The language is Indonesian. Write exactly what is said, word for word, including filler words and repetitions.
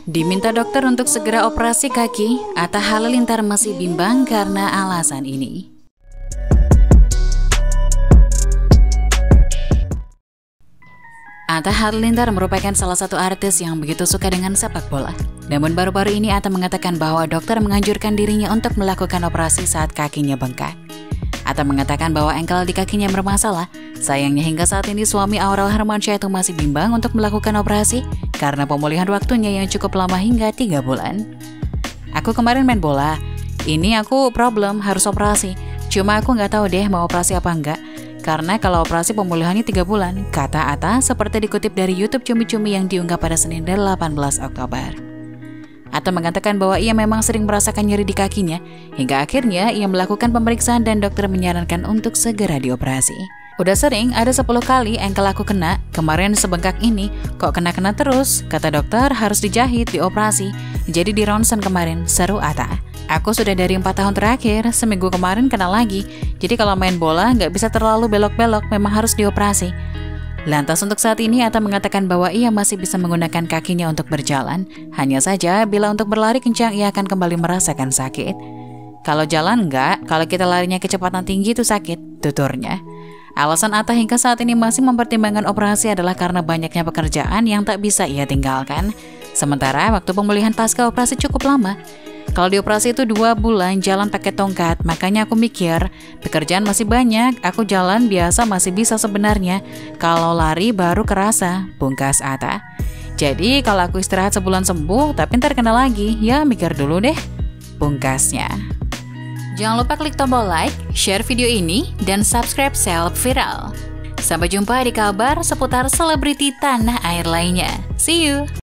Diminta dokter untuk segera operasi kaki, Atta Halilintar masih bimbang karena alasan ini. Atta Halilintar merupakan salah satu artis yang begitu suka dengan sepak bola. Namun baru-baru ini Atta mengatakan bahwa dokter menganjurkan dirinya untuk melakukan operasi saat kakinya bengkak. Atta mengatakan bahwa engkel di kakinya bermasalah. Sayangnya hingga saat ini suami Aurel Hermansyah itu masih bimbang untuk melakukan operasi karena pemulihan waktunya yang cukup lama hingga tiga bulan. Aku kemarin main bola, ini aku problem harus operasi. Cuma aku nggak tahu deh mau operasi apa enggak. Karena kalau operasi pemulihannya tiga bulan, kata Atta seperti dikutip dari YouTube Cumi-Cumi yang diunggah pada Senin delapan belas Oktober. Atta mengatakan bahwa ia memang sering merasakan nyeri di kakinya, hingga akhirnya ia melakukan pemeriksaan dan dokter menyarankan untuk segera dioperasi. Udah sering, ada sepuluh kali engkel aku kena, kemarin sebengkak ini, kok kena-kena terus, kata dokter harus dijahit, dioperasi, jadi di ronsen kemarin, seru Atta. Aku sudah dari empat tahun terakhir, seminggu kemarin kena lagi, jadi kalau main bola nggak bisa terlalu belok-belok, memang harus dioperasi. Lantas untuk saat ini Atta mengatakan bahwa ia masih bisa menggunakan kakinya untuk berjalan, hanya saja bila untuk berlari kencang ia akan kembali merasakan sakit. Kalau jalan enggak, kalau kita larinya kecepatan tinggi itu sakit, tuturnya. Alasan Atta hingga saat ini masih mempertimbangkan operasi adalah karena banyaknya pekerjaan yang tak bisa ia tinggalkan. Sementara waktu pemulihan pasca operasi cukup lama. Kalau dioperasi itu dua bulan jalan pakai tongkat, makanya aku mikir pekerjaan masih banyak, aku jalan biasa masih bisa sebenarnya. Kalau lari baru kerasa, pungkas Atta. Jadi kalau aku istirahat sebulan sembuh, tapi ntar kena lagi, ya mikir dulu deh, pungkasnya. Jangan lupa klik tombol like, share video ini, dan subscribe Seleb Viral. Sampai jumpa di kabar seputar selebriti tanah air lainnya. See you!